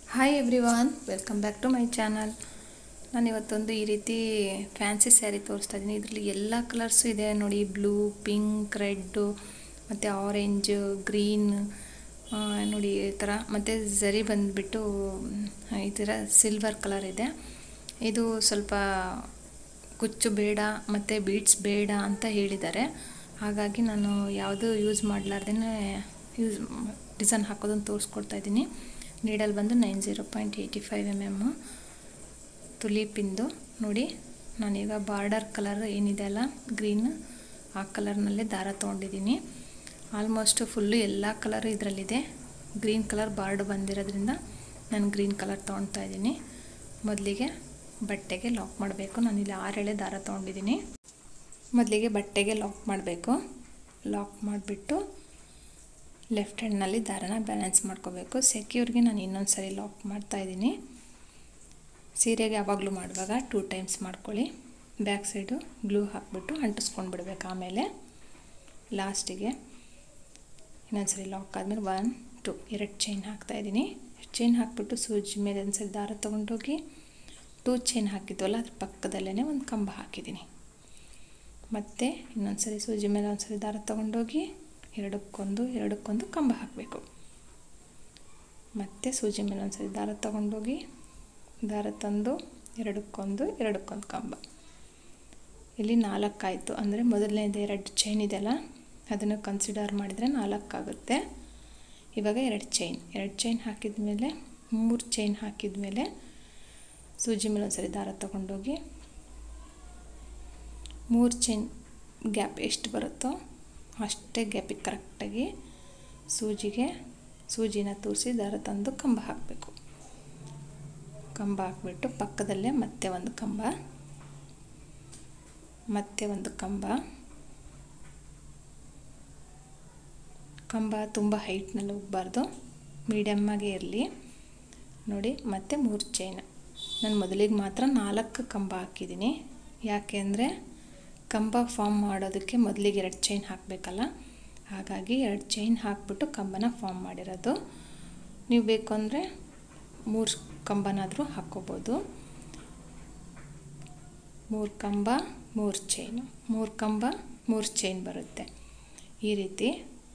Hi everyone, welcome back to my channel. ನಾನು ಇವತ್ತೊಂದು ಈ ರೀತಿ ಫ್ಯಾನ್ಸಿ ಸ್ಯಾರಿ ತೋರಿಸ್ತಾ ಇದ್ದೀನಿ. ಇದರಲ್ಲಿ ಎಲ್ಲ ಕಲರ್ಸು ಇದೆ ನೋಡಿ. ಬ್ಲೂ, ಪಿಂಕ್, ರೆಡ್ಡು ಮತ್ತು ಆರೆಂಜ್, ಗ್ರೀನ್ ನೋಡಿ ಈ ಥರ. ಮತ್ತು ಝರಿ ಬಂದುಬಿಟ್ಟು ಈ ಥರ ಸಿಲ್ವರ್ ಕಲರ್ ಇದೆ. ಇದು ಸ್ವಲ್ಪ ಕುಚ್ಚು ಬೇಡ ಮತ್ತು ಬೀಡ್ಸ್ ಬೇಡ ಅಂತ ಹೇಳಿದ್ದಾರೆ. ಹಾಗಾಗಿ ನಾನು ಯಾವುದು ಯೂಸ್ ಮಾಡಲಾರ್ದೇ ಡಿಸೈನ್ ಹಾಕೋದನ್ನು ತೋರಿಸ್ಕೊಡ್ತಾ ಇದ್ದೀನಿ. ನೀಡಲ್ ಬಂದು 90.85 mm ತುಲಿಪಿಂದು ನೋಡಿ. ನಾನೀಗ ಬಾರ್ಡರ್ ಕಲರ್ ಏನಿದೆ ಅಲ್ಲ ಗ್ರೀನ್, ಆ ಕಲರ್ನಲ್ಲೇ ದಾರ ತೊಗೊಂಡಿದ್ದೀನಿ. ಆಲ್ಮೋಸ್ಟ್ ಫುಲ್ಲು ಎಲ್ಲ ಕಲರು ಇದರಲ್ಲಿದೆ. ಗ್ರೀನ್ ಕಲರ್ ಬಾರ್ಡ್ ಬಂದಿರೋದ್ರಿಂದ ನಾನು ಗ್ರೀನ್ ಕಲರ್ ತೊಗೊಳ್ತಾ ಇದ್ದೀನಿ. ಮೊದಲಿಗೆ ಬಟ್ಟೆಗೆ ಲಾಕ್ ಮಾಡಬೇಕು. ನಾನಿಲ್ಲಿ 6 ಎಳೆ ದಾರ ತೊಗೊಂಡಿದ್ದೀನಿ. ಮೊದಲಿಗೆ ಬಟ್ಟೆಗೆ ಲಾಕ್ ಮಾಡಬೇಕು. ಲಾಕ್ ಮಾಡಿಬಿಟ್ಟು ಲೆಫ್ಟ್ ಹ್ಯಾಂಡ್ನಲ್ಲಿ ದಾರನ ಬ್ಯಾಲೆನ್ಸ್ ಮಾಡ್ಕೋಬೇಕು. ಸೆಕ್ಯೂರ್ಗೆ ನಾನು ಇನ್ನೊಂದು ಸರಿ ಲಾಕ್ ಮಾಡ್ತಾಯಿದ್ದೀನಿ. ಸೀರೆಗೆ ಯಾವಾಗಲೂ ಮಾಡುವಾಗ 2 ಟೈಮ್ಸ್ ಮಾಡ್ಕೊಳ್ಳಿ. ಬ್ಯಾಕ್ ಸೈಡು ಗ್ಲೂ ಹಾಕಿಬಿಟ್ಟು ಅಂಟಿಸ್ಕೊಂಡು ಬಿಡಬೇಕು. ಆಮೇಲೆ ಲಾಸ್ಟಿಗೆ ಇನ್ನೊಂದು ಸರಿ ಲಾಕ್ ಆದಮೇಲೆ 1, 2 2 ಚೈನ್ ಹಾಕ್ತಾಯಿದ್ದೀನಿ. ಚೈನ್ ಹಾಕಿಬಿಟ್ಟು ಸೂಜಿ ಮೇಲೆ ಒಂದು ಸರಿ ದಾರ ತೊಗೊಂಡೋಗಿ 2 ಚೈನ್ ಹಾಕಿದ್ವಲ್ಲ ಅದ್ರ ಪಕ್ಕದಲ್ಲೇ ಒಂದು ಕಂಬ ಹಾಕಿದ್ದೀನಿ. ಮತ್ತು ಇನ್ನೊಂದು ಸರಿ ಸೂಜಿ ಮೇಲೆ ಒಂದು ಸರಿ ದಾರ ತೊಗೊಂಡೋಗಿ ಎರಡಕ್ಕೊಂದು ಕಂಬ ಹಾಕಬೇಕು. ಮತ್ತು ಸೂಜಿ ಮೇಲೆ ಒಂದು ಸರಿ ದಾರ ತೊಗೊಂಡೋಗಿ ದಾರ ತಂದು ಎರಡಕ್ಕೊಂದು ಕಂಬ. ಇಲ್ಲಿ 4 ಆಯಿತು. ಅಂದರೆ ಮೊದಲನೇದು 2 ಚೈನ್ ಇದೆಯಲ್ಲ ಅದನ್ನು ಕನ್ಸಿಡರ್ ಮಾಡಿದರೆ 4 ಆಗುತ್ತೆ. ಇವಾಗ 2 ಚೈನ್ ಹಾಕಿದ ಮೇಲೆ 3 ಚೈನ್ ಹಾಕಿದ ಮೇಲೆ ಸೂಜಿ ಮೇಲೆ ಒಂದು ಸರಿ ದಾರ ತೊಗೊಂಡೋಗಿ 3 ಚೈನ್ ಗ್ಯಾಪ್ ಎಷ್ಟು ಬರುತ್ತೋ ಅಷ್ಟೇ ಗ್ಯಾಪಿಗೆ ಕರೆಕ್ಟಾಗಿ ಸೂಜಿನ ತೂರಿಸಿ ದಾರ ತಂದು ಕಂಬ ಹಾಕಬೇಕು. ಕಂಬ ಹಾಕಿಬಿಟ್ಟು ಪಕ್ಕದಲ್ಲೇ ಮತ್ತೆ ಒಂದು ಕಂಬ ತುಂಬ ಹೈಟ್ನಲ್ಲಿ ಹೋಗಬಾರ್ದು, ಮೀಡಿಯಮ್ಮಾಗೇ ಇರಲಿ ನೋಡಿ. ಮತ್ತು 3 ಚೈನ್. ನಾನು ಮೊದಲಿಗೆ ಮಾತ್ರ 4 ಕಂಬ ಹಾಕಿದ್ದೀನಿ. ಯಾಕೆ ಅಂದರೆ ಕಂಬ ಫಾರ್ಮ್ ಮಾಡೋದಕ್ಕೆ ಮೊದಲಿಗೆ 2 ಚೈನ್ ಹಾಕಬೇಕಲ್ಲ, ಹಾಗಾಗಿ 2 ಚೈನ್ ಹಾಕಿಬಿಟ್ಟು ಕಂಬನ ಫಾರ್ಮ್ ಮಾಡಿರೋದು. ನೀವು ಬೇಕು ಅಂದರೆ 3 ಕಂಬನಾದರೂ ಹಾಕ್ಕೋಬೋದು. 3 ಕಂಬ 3 ಚೈನು, 3 ಕಂಬ 3 ಚೈನ್ ಬರುತ್ತೆ. ಈ ರೀತಿ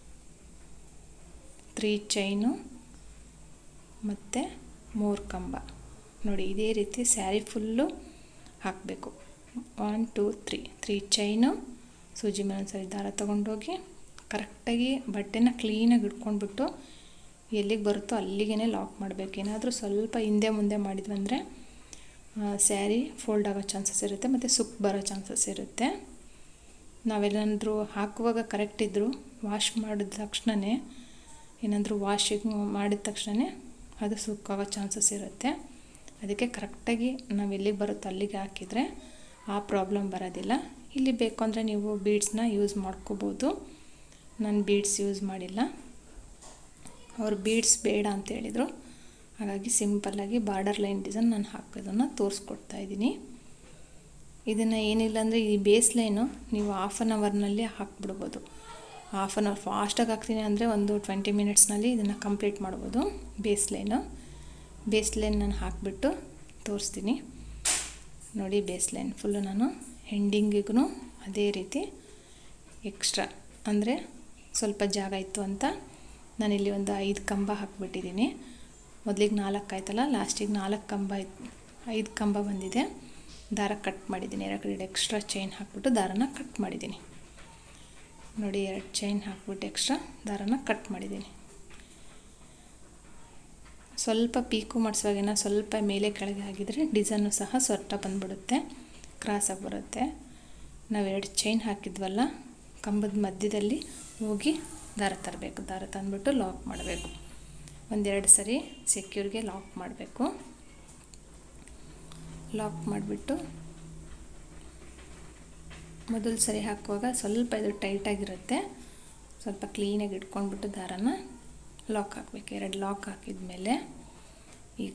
3 ಚೈನು ಮತ್ತು 3 ಕಂಬ ನೋಡಿ. ಇದೇ ರೀತಿ ಸ್ಯಾರಿ ಫುಲ್ಲು ಹಾಕಬೇಕು. 1, 2, 3 ಚೈನು, ಸೂಜಿ ಮೇಲೆ ಒಂದು ಸರಿ ದಾರ ತೊಗೊಂಡೋಗಿ ಕರೆಕ್ಟಾಗಿ ಬಟ್ಟೆನ ಕ್ಲೀನಾಗಿ ಇಟ್ಕೊಂಡ್ಬಿಟ್ಟು ಎಲ್ಲಿಗೆ ಬರುತ್ತೋ ಅಲ್ಲಿಗೆ ಲಾಕ್ ಮಾಡಬೇಕು. ಏನಾದರೂ ಸ್ವಲ್ಪ ಹಿಂದೆ ಮುಂದೆ ಮಾಡಿದ್ವಂದರೆ ಸ್ಯಾರಿ ಫೋಲ್ಡ್ ಆಗೋ ಚಾನ್ಸಸ್ ಇರುತ್ತೆ ಮತ್ತು ಸುಕ್ ಬರೋ ಚಾನ್ಸಸ್ ಇರುತ್ತೆ. ನಾವೇನಾದರೂ ಹಾಕುವಾಗ ಕರೆಕ್ಟ್ ಇದ್ದರೂ ವಾಶ್ ಮಾಡಿದ ತಕ್ಷಣವೇ ಏನಾದರೂ ವಾಶಿಂಗ್ ಮಾಡಿದ ತಕ್ಷಣವೇ ಅದು ಸುಕ್ಕಾಗೋ ಚಾನ್ಸಸ್ ಇರುತ್ತೆ. ಅದಕ್ಕೆ ಕರೆಕ್ಟಾಗಿ ನಾವು ಎಲ್ಲಿಗೆ ಬರುತ್ತೋ ಅಲ್ಲಿಗೆ ಹಾಕಿದರೆ ಆ ಪ್ರಾಬ್ಲಮ್ ಬರೋದಿಲ್ಲ. ಇಲ್ಲಿ ಬೇಕು ಅಂದರೆ ನೀವು ಬೀಡ್ಸ್ನ ಯೂಸ್ ಮಾಡ್ಕೋಬೋದು. ನಾನು ಬೀಡ್ಸ್ ಯೂಸ್ ಮಾಡಿಲ್ಲ, ಅವ್ರು ಬೀಡ್ಸ್ ಬೇಡ ಅಂತ ಹೇಳಿದರು. ಹಾಗಾಗಿ ಸಿಂಪಲ್ಲಾಗಿ ಬಾರ್ಡರ್ ಲೈನ್ ಡಿಸೈನ್ ನಾನು ಹಾಕೋದನ್ನು ತೋರಿಸ್ಕೊಡ್ತಾಯಿದ್ದೀನಿ. ಇದನ್ನು ಏನಿಲ್ಲ ಅಂದರೆ ಈ ಬೇಸ್ ಲೈನು ನೀವು 1/2 ಅವರ್ನಲ್ಲಿ ಹಾಕ್ಬಿಡ್ಬೋದು. 1/2 ಅವರ್ ಫಾಸ್ಟಾಗಿ ಹಾಕ್ತೀನಿ ಅಂದರೆ ಒಂದು 20 ಮಿನಿಟ್ಸ್ನಲ್ಲಿ ಇದನ್ನು ಕಂಪ್ಲೀಟ್ ಮಾಡ್ಬೋದು. ಬೇಸ್ ಲೈನ್ ನಾನು ಹಾಕಿಬಿಟ್ಟು ತೋರಿಸ್ತೀನಿ ನೋಡಿ. ಬೇಸ್ ಲೈನ್ ಫುಲ್ಲು ನಾನು ಹೆಂಡಿಂಗಿಗೂ ಅದೇ ರೀತಿ ಎಕ್ಸ್ಟ್ರಾ ಅಂದರೆ ಸ್ವಲ್ಪ ಜಾಗ ಇತ್ತು ಅಂತ ನಾನಿಲ್ಲಿ ಒಂದು 5 ಕಂಬ ಹಾಕಿಬಿಟ್ಟಿದ್ದೀನಿ. ಮೊದಲಿಗೆ 4 ಆಯ್ತಲ್ಲ, ಲಾಸ್ಟಿಗೆ 5 ಕಂಬ ಬಂದಿದೆ. ದಾರ ಕಟ್ ಮಾಡಿದ್ದೀನಿ. 2 ಎಕ್ಸ್ಟ್ರಾ ಚೈನ್ ಹಾಕ್ಬಿಟ್ಟು ದಾರನ ಕಟ್ ಮಾಡಿದ್ದೀನಿ ನೋಡಿ. 2 ಚೈನ್ ಹಾಕ್ಬಿಟ್ಟು ಎಕ್ಸ್ಟ್ರಾ ದಾರನ ಕಟ್ ಮಾಡಿದ್ದೀನಿ. ಸ್ವಲ್ಪ ಪೀಕು ಮಾಡಿಸುವಾಗೇನ ಸ್ವಲ್ಪ ಮೇಲೆ ಕೆಳಗೆ ಆಗಿದರೆ ಡಿಸೈನು ಸಹ ಸ್ವಲ್ಪ ಬಂದುಬಿಡುತ್ತೆ, ಕ್ರಾಸಾಗಿ ಬರುತ್ತೆ. ನಾವು 2 ಚೈನ್ ಹಾಕಿದ್ವಲ್ಲ ಕಂಬದ ಮಧ್ಯದಲ್ಲಿ ಹೋಗಿ ದಾರ ತರಬೇಕು. ದಾರ ತಂದುಬಿಟ್ಟು ಲಾಕ್ ಮಾಡಬೇಕು. 1-2 ಸರಿ ಸೆಕ್ಯೂರ್ಗೆ ಲಾಕ್ ಮಾಡಬೇಕು. ಲಾಕ್ ಮಾಡಿಬಿಟ್ಟು ಮೊದಲು ಸರಿ ಹಾಕುವಾಗ ಸ್ವಲ್ಪ ಇದು ಟೈಟಾಗಿರುತ್ತೆ. ಸ್ವಲ್ಪ ಕ್ಲೀನಾಗಿ ಇಟ್ಕೊಂಡ್ಬಿಟ್ಟು ದಾರನ ಲಾಕ್ ಹಾಕಬೇಕು. 2 ಲಾಕ್ ಹಾಕಿದ ಮೇಲೆ ಈಗ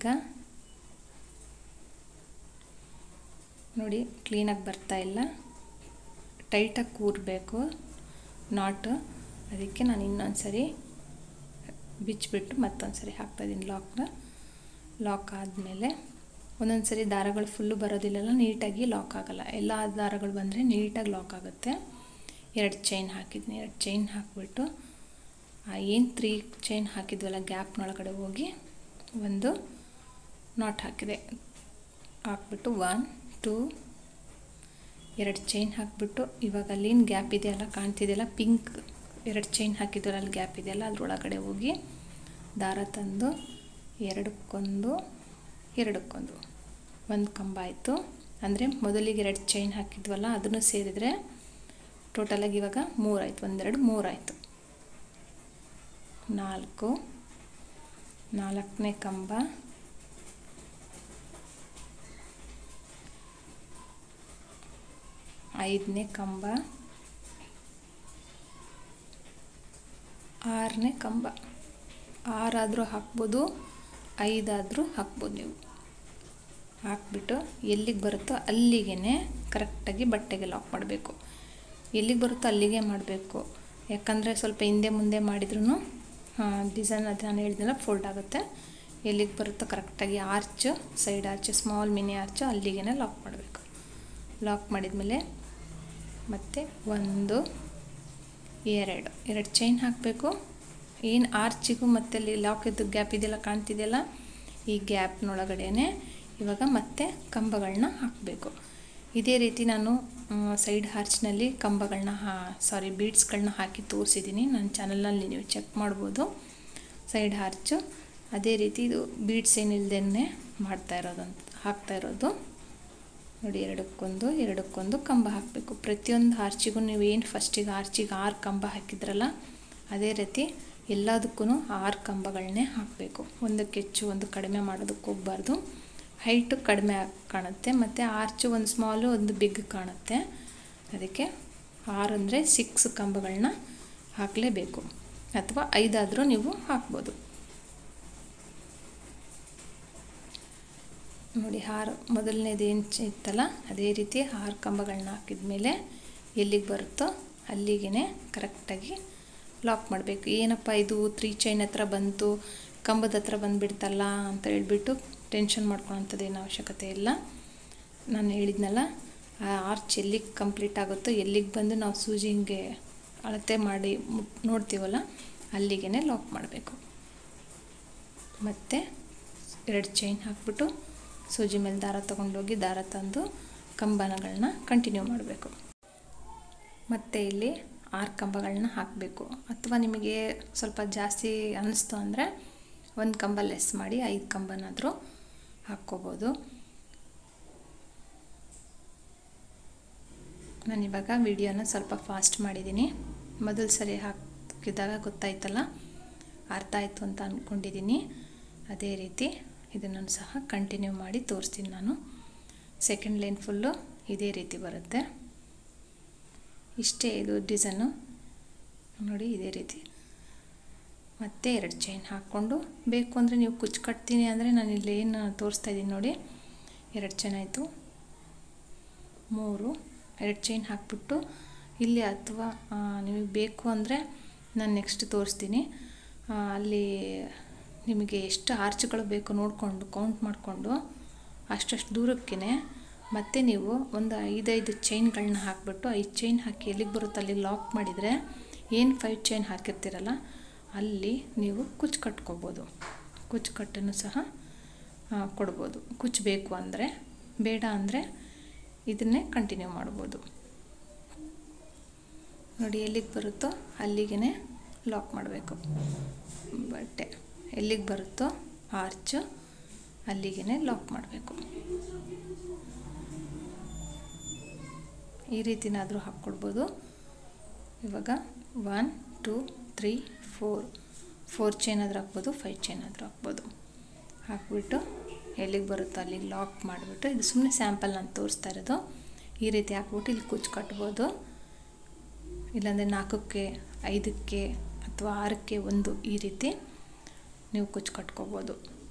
ನೋಡಿ ಕ್ಲೀನಾಗಿ ಬರ್ತಾಯಿಲ್ಲ, ಟೈಟಾಗಿ ಕೂರಬೇಕು ನಾಟು. ಅದಕ್ಕೆ ನಾನು ಇನ್ನೊಂದು ಸರಿ ಬಿಚ್ಚಿಬಿಟ್ಟು ಮತ್ತೊಂದು ಸರಿ ಹಾಕ್ತಾಯಿದ್ದೀನಿ ಲಾಕ್ನ. ಲಾಕ್ ಆದಮೇಲೆ ಒಂದೊಂದು ಸರಿ ದಾರಗಳು ಫುಲ್ಲು ಬರೋದಿಲ್ಲಲ್ಲ, ನೀಟಾಗಿ ಲಾಕ್ ಆಗೋಲ್ಲ. ಎಲ್ಲ ದಾರಗಳು ಬಂದರೆ ನೀಟಾಗಿ ಲಾಕ್ ಆಗುತ್ತೆ. 2 ಚೈನ್ ಹಾಕಿದ್ದೀನಿ. 2 ಚೈನ್ ಹಾಕಿಬಿಟ್ಟು ಏನು 3 ಚೈನ್ ಹಾಕಿದ್ವಲ್ಲ ಗ್ಯಾಪ್ನೊಳಗಡೆ ಹೋಗಿ ಒಂದು ನಾಟ್ ಹಾಕಿದೆ. ಹಾಕ್ಬಿಟ್ಟು 1 2 2 ಚೈನ್ ಹಾಕಿಬಿಟ್ಟು ಇವಾಗ ಅಲ್ಲಿನ ಗ್ಯಾಪ್ ಇದೆಯಲ್ಲ, ಕಾಣ್ತಿದೆಯಲ್ಲ ಪಿಂಕ್ 2 ಚೈನ್ ಹಾಕಿದ್ವಲ್ಲ ಅಲ್ಲಿ ಗ್ಯಾಪ್ ಇದೆಯಲ್ಲ ಅದರೊಳಗಡೆ ಹೋಗಿ ದಾರ ತಂದು ಎರಡಕ್ಕೊಂದು ಒಂದು ಕಂಬ ಆಯಿತು. ಅಂದರೆ ಮೊದಲಿಗೆ 2 ಚೈನ್ ಹಾಕಿದ್ವಲ್ಲ ಅದನ್ನು ಸೇರಿದರೆ ಟೋಟಲಾಗಿ ಇವಾಗ 3 ಆಯಿತು. 1 2 3 ಆಯಿತು. 4ನೇ ಕಂಬ, 5ನೇ ಕಂಬ, 6ನೇ ಕಂಬ. 6 ಆದರೂ ಹಾಕ್ಬೋದು, 5 ಆದರೂ ಹಾಕ್ಬೋದು. ನೀವು ಹಾಕ್ಬಿಟ್ಟು ಎಲ್ಲಿಗೆ ಬರುತ್ತೋ ಅಲ್ಲಿಗೆ ಕರೆಕ್ಟಾಗಿ ಬಟ್ಟೆಗೆ ಲಾಕ್ ಮಾಡಬೇಕು. ಎಲ್ಲಿಗೆ ಬರುತ್ತೋ ಅಲ್ಲಿಗೆ ಮಾಡಬೇಕು. ಯಾಕಂದರೆ ಸ್ವಲ್ಪ ಹಿಂದೆ ಮುಂದೆ ಮಾಡಿದ್ರೂ ಡಿಸೈನ್ ಅದು ನಾನು ಹೇಳಿದ್ನಲ್ಲ ಫೋಲ್ಡ್ ಆಗುತ್ತೆ. ಎಲ್ಲಿಗೆ ಬರುತ್ತೋ ಕರೆಕ್ಟಾಗಿ arch, side arch, small mini arch ಅಲ್ಲಿಗೆ ಲಾಕ್ ಮಾಡಬೇಕು. ಲಾಕ್ ಮಾಡಿದ್ಮೇಲೆ ಮತ್ತೆ 1 2 ಚೈನ್ ಹಾಕಬೇಕು. ಏನು ಆರ್ಚಿಗೂ ಮತ್ತು ಅಲ್ಲಿ ಲಾಕಿದ್ದು ಗ್ಯಾಪ್ ಇದೆಯಲ್ಲ ಕಾಣ್ತಿದೆಯಲ್ಲ, ಈ ಗ್ಯಾಪ್ನೊಳಗಡೆ ಇವಾಗ ಮತ್ತೆ ಕಂಬಗಳನ್ನ ಹಾಕಬೇಕು. ಇದೇ ರೀತಿ ನಾನು ಸೈಡ್ ಆರ್ಚ್ನಲ್ಲಿ ಕಂಬಗಳನ್ನ ಬೀಡ್ಸ್ಗಳನ್ನ ಹಾಕಿ ತೋರಿಸಿದ್ದೀನಿ. ನನ್ನ ಚಾನಲ್ನಲ್ಲಿ ನೀವು ಚೆಕ್ ಮಾಡ್ಬೋದು. ಸೈಡ್ ಆರ್ಚು ಅದೇ ರೀತಿ ಇದು ಬೀಡ್ಸ್ ಏನಿಲ್ಲದೇ ಹಾಕ್ತಾ ಇರೋದು ನೋಡಿ. ಎರಡಕ್ಕೊಂದು ಕಂಬ ಹಾಕಬೇಕು. ಪ್ರತಿಯೊಂದು ಆರ್ಚಿಗೂ ನೀವು ಏನು ಫಸ್ಟಿಗೆ ಆರ್ಚಿಗೆ 6 ಕಂಬ ಹಾಕಿದ್ರಲ್ಲ ಅದೇ ರೀತಿ ಎಲ್ಲದಕ್ಕೂ 6 ಕಂಬಗಳನ್ನೇ ಹಾಕಬೇಕು. ಒಂದಕ್ಕೆ ಹೆಚ್ಚು ಒಂದು ಕಡಿಮೆ ಮಾಡೋದಕ್ಕೆ ಹೋಗಬಾರ್ದು. ಹೈಟು ಕಡಿಮೆ ಕಾಣುತ್ತೆ ಮತ್ತು ಆರ್ಚು ಒಂದು ಸ್ಮಾಲು ಒಂದು ಬಿಗ್ ಕಾಣುತ್ತೆ. ಅದಕ್ಕೆ 6 ಅಂದರೆ 6 ಕಂಬಗಳನ್ನ ಹಾಕಲೇಬೇಕು, ಅಥವಾ 5 ಆದರೂ ನೀವು ಹಾಕ್ಬೋದು. ನೋಡಿ 6 ಮೊದಲನೇದು ಏನು ಇತ್ತಲ್ಲ ಅದೇ ರೀತಿ 6 ಕಂಬಗಳನ್ನ ಹಾಕಿದ ಮೇಲೆ ಎಲ್ಲಿಗೆ ಬರುತ್ತೋ ಅಲ್ಲಿಗೆ ಕರೆಕ್ಟಾಗಿ ಲಾಕ್ ಮಾಡಬೇಕು. ಏನಪ್ಪ ಇದು 3 ಚೈನ್ ಹತ್ರ ಬಂತು, ಕಂಬದ ಹತ್ರ ಬಂದುಬಿಡ್ತಲ್ಲ ಅಂತ ಹೇಳ್ಬಿಟ್ಟು ಟೆನ್ಷನ್ ಮಾಡ್ಕೊಳ್ಳೋಂಥದ್ದೇನು ಅವಶ್ಯಕತೆ ಇಲ್ಲ. ನಾನು ಹೇಳಿದ್ನಲ್ಲ, ಆ ಆರ್ಚ್ ಎಲ್ಲಿಗೆ ಕಂಪ್ಲೀಟ್ ಆಗುತ್ತೋ ಎಲ್ಲಿಗೆ ಬಂದು ನಾವು ಸೂಜಿ ಹಿಂಗೆ ಅಳತೆ ಮಾಡಿ ನೋಡ್ತೀವಲ್ಲ ಅಲ್ಲಿಗೆ ಲಾಕ್ ಮಾಡಬೇಕು. ಮತ್ತು 2 ಚೈನ್ ಹಾಕ್ಬಿಟ್ಟು ಸೂಜಿ ಮೇಲೆ ದಾರ ತೊಗೊಂಡೋಗಿ ದಾರ ತಂದು ಕಂಬನಗಳನ್ನ ಕಂಟಿನ್ಯೂ ಮಾಡಬೇಕು. ಮತ್ತು ಇಲ್ಲಿ 6 ಕಂಬಗಳನ್ನ ಹಾಕಬೇಕು. ಅಥವಾ ನಿಮಗೆ ಸ್ವಲ್ಪ ಜಾಸ್ತಿ ಅನ್ನಿಸ್ತು ಅಂದರೆ 1 ಕಂಬ ಲೆಸ್ ಮಾಡಿ 5 ಕಂಬನಾದರೂ ಹಾಕ್ಕೋಬೋದು. ನಾನಿವಾಗ ವಿಡಿಯೋನ ಸ್ವಲ್ಪ ಫಾಸ್ಟ್ ಮಾಡಿದ್ದೀನಿ. ಮೊದಲು ಸರಿ ಹಾಕಿದಾಗ ಗೊತ್ತಾಯ್ತಲ್ಲ, ಅರ್ಥ ಆಯಿತು ಅಂತ ಅಂದ್ಕೊಂಡಿದ್ದೀನಿ. ಅದೇ ರೀತಿ ಇದನ್ನು ಸಹ ಕಂಟಿನ್ಯೂ ಮಾಡಿ ತೋರಿಸ್ತೀನಿ ನಾನು. ಸೆಕೆಂಡ್ ಲೈನ್ ಫುಲ್ಲು ಇದೇ ರೀತಿ ಬರುತ್ತೆ. ಇಷ್ಟೇ ಇದು ಡಿಸೈನು ನೋಡಿ, ಇದೇ ರೀತಿ. ಮತ್ತು 2 ಚೈನ್ ಹಾಕ್ಕೊಂಡು ಬೇಕು ಅಂದರೆ ನೀವು ಕುಚ್ಚು ಕಟ್ತೀನಿ ಅಂದರೆ ನಾನು ಇಲ್ಲಿ ಏನು ತೋರಿಸ್ತಾ ಇದ್ದೀನಿ ನೋಡಿ. 2 ಚೈನ್ ಆಯಿತು, 3 2 ಚೈನ್ ಹಾಕ್ಬಿಟ್ಟು ಇಲ್ಲಿ, ಅಥವಾ ನಿಮಗೆ ಬೇಕು ಅಂದರೆ ನಾನು ನೆಕ್ಸ್ಟ್ ತೋರಿಸ್ತೀನಿ. ಅಲ್ಲಿ ನಿಮಗೆ ಎಷ್ಟು ಆರ್ಚ್ಗಳು ಬೇಕು ನೋಡಿಕೊಂಡು ಕೌಂಟ್ ಮಾಡಿಕೊಂಡು ಅಷ್ಟಷ್ಟು ದೂರಕ್ಕೆ ಮತ್ತೆ ನೀವು ಒಂದು 5 ಚೈನ್ಗಳನ್ನ ಹಾಕಿಬಿಟ್ಟು 5 ಚೈನ್ ಹಾಕಿ ಎಲ್ಲಿಗೆ ಬರುತ್ತೆ ಅಲ್ಲಿಗೆ ಲಾಕ್ ಮಾಡಿದರೆ ಏನು 5 ಚೈನ್ ಹಾಕಿರ್ತೀರಲ್ಲ ಅಲ್ಲಿ ನೀವು ಕುಚ್ಚು ಕಟ್ಕೋಬೋದು. ಕುಚ್ಚು ಕಟ್ಟನ್ನು ಸಹ ಕೊಡ್ಬೋದು. ಕುಚ್ಚು ಬೇಕು ಅಂದರೆ, ಬೇಡ ಅಂದರೆ ಇದನ್ನೇ ಕಂಟಿನ್ಯೂ ಮಾಡ್ಬೋದು. ನೋಡಿ ಎಲ್ಲಿಗೆ ಬರುತ್ತೋ ಅಲ್ಲಿಗೆ ಲಾಕ್ ಮಾಡಬೇಕು. ಬಟ್ಟೆ ಎಲ್ಲಿಗೆ ಬರುತ್ತೋ ಆರ್ಚು ಅಲ್ಲಿಗೆ ಲಾಕ್ ಮಾಡಬೇಕು. ಈ ರೀತಿನಾದರೂ ಹಾಕ್ಕೊಡ್ಬೋದು. ಇವಾಗ 1 2 3 4 ಚೈನ್ ಆದರೂ ಹಾಕ್ಬೋದು, 5 ಚೈನ್ ಆದರೂ ಹಾಕ್ಬೋದು. ಹಾಕ್ಬಿಟ್ಟು ಎಲ್ಲಿಗೆ ಬರುತ್ತೋ ಅಲ್ಲಿಗೆ ಲಾಕ್ ಮಾಡಿಬಿಟ್ಟು, ಇದು ಸುಮ್ಮನೆ ಸ್ಯಾಂಪಲ್ ನಾನು ತೋರಿಸ್ತಾ ಇರೋದು. ಈ ರೀತಿ ಹಾಕ್ಬಿಟ್ಟು ಇಲ್ಲಿ ಕುಚ್ಚು ಕಟ್ಬೋದು. ಇಲ್ಲಾಂದರೆ 4ಕ್ಕೆ 5ಕ್ಕೆ ಅಥವಾ 6ಕ್ಕೆ 1 ಈ ರೀತಿ ನೀವು ಕುಚ್ಚು ಕಟ್ಕೋಬೋದು.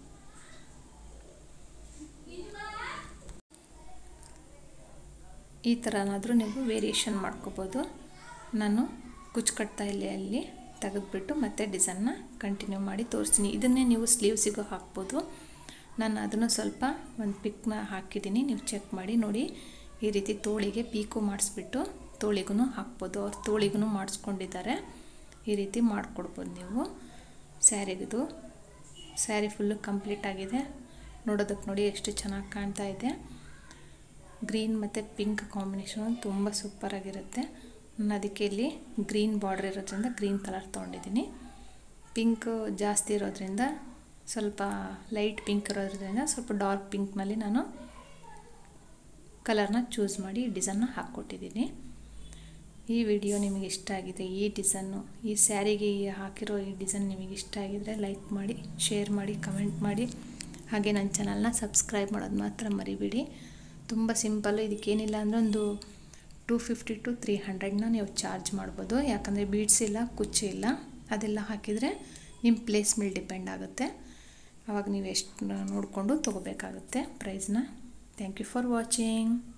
ಈ ಥರನಾದರೂ ನೀವು ವೇರಿಯೇಷನ್ ಮಾಡ್ಕೋಬೋದು. ನಾನು ಕುಚ್ಚು ಕಟ್ತಾ ಇಲ್ಲಿ ಅಲ್ಲಿ ತೆಗೆದುಬಿಟ್ಟು ಮತ್ತೆ ಡಿಸೈನ್ನ ಕಂಟಿನ್ಯೂ ಮಾಡಿ ತೋರಿಸ್ತೀನಿ. ಇದನ್ನೇ ನೀವು ಸ್ಲೀವ್ಸಿಗೂ ಹಾಕ್ಬೋದು. ನಾನು ಅದನ್ನು ಸ್ವಲ್ಪ ಒಂದು ಪಿಕ್ನ ಹಾಕಿದ್ದೀನಿ, ನೀವು ಚೆಕ್ ಮಾಡಿ ನೋಡಿ. ಈ ರೀತಿ ತೋಳಿಗೆ ಪೀಕು ಮಾಡಿಸ್ಬಿಟ್ಟು ತೋಳಿಗೂ ಹಾಕ್ಬೋದು, ಅವ್ರು ತೋಳಿಗೂ ಮಾಡಿಸ್ಕೊಂಡಿದ್ದಾರೆ. ಈ ರೀತಿ ಮಾಡಿಕೊಡ್ಬೋದು ನೀವು. ಸ್ಯಾರಿಗಿದು ಸ್ಯಾರಿ ಫುಲ್ಲು ಕಂಪ್ಲೀಟ್ ಆಗಿದೆ. ನೋಡೋದಕ್ಕೆ ನೋಡಿ ಎಷ್ಟು ಚೆನ್ನಾಗಿ ಕಾಣ್ತಾ ಇದೆ. ಗ್ರೀನ್ ಮತ್ತು ಪಿಂಕ್ ಕಾಂಬಿನೇಷನ್ ತುಂಬ ಸೂಪರಾಗಿರುತ್ತೆ. ನಾನು ಅದಕ್ಕೆ ಇಲ್ಲಿ ಗ್ರೀನ್ ಬಾರ್ಡ್ರ್ ಇರೋದ್ರಿಂದ ಗ್ರೀನ್ ಕಲರ್ ತೊಗೊಂಡಿದ್ದೀನಿ. ಪಿಂಕ್ ಜಾಸ್ತಿ ಇರೋದ್ರಿಂದ ಸ್ವಲ್ಪ ಲೈಟ್ ಪಿಂಕ್ ಇರೋದ್ರಿಂದ ಸ್ವಲ್ಪ ಡಾರ್ಕ್ ಪಿಂಕ್ನಲ್ಲಿ ನಾನು ಕಲರ್ನ ಚೂಸ್ ಮಾಡಿ ಡಿಸೈನ್ನ ಹಾಕ್ಕೊಟ್ಟಿದ್ದೀನಿ. ಈ ವಿಡಿಯೋ ನಿಮಗೆ ಇಷ್ಟ ಆಗಿದೆ, ಈ ಡಿಸೈನು ಈ ಸ್ಯಾರಿಗೆ ಹಾಕಿರೋ ಈ ಡಿಸೈನ್ ನಿಮಗೆ ಇಷ್ಟ ಆಗಿದರೆ ಲೈಕ್ ಮಾಡಿ, ಶೇರ್ ಮಾಡಿ, ಕಮೆಂಟ್ ಮಾಡಿ. ಹಾಗೆ ನನ್ನ ಚಾನಲ್ನ ಸಬ್ಸ್ಕ್ರೈಬ್ ಮಾಡೋದು ಮಾತ್ರ ಮರಿಬೇಡಿ. ತುಂಬ ಸಿಂಪಲ್ಲು. ಇದಕ್ಕೇನಿಲ್ಲ ಅಂದರೆ ಒಂದು 250 to 300ನ ನೀವು ಚಾರ್ಜ್ ಮಾಡ್ಬೋದು. ಯಾಕಂದರೆ ಬೀಡ್ಸ್ ಇಲ್ಲ, ಕುಚ್ಚು ಇಲ್ಲ. ಅದೆಲ್ಲ ಹಾಕಿದರೆ ನಿಮ್ಮ ಪ್ಲೇಸ್ ಮೇಲೆ ಡಿಪೆಂಡ್ ಆಗುತ್ತೆ. ಆವಾಗ ನೀವು ಎಷ್ಟು ನೋಡಿಕೊಂಡು ತೊಗೋಬೇಕಾಗುತ್ತೆ ಪ್ರೈಸ್ನ. Thank you for watching.